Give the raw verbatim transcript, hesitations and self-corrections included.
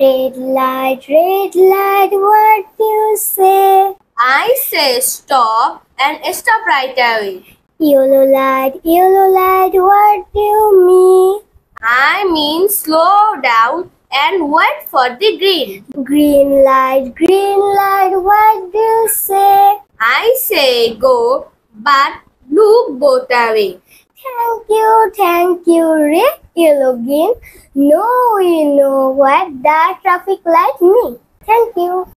Red light, red light, what do you say? I say stop and stop right away. Yellow light, yellow light, what do you mean? I mean slow down and wait for the green. Green light, green light, what do you say? I say go, but look both away. Thank you, thank you, red, yellow, green. No, we know what the traffic light means. Thank you.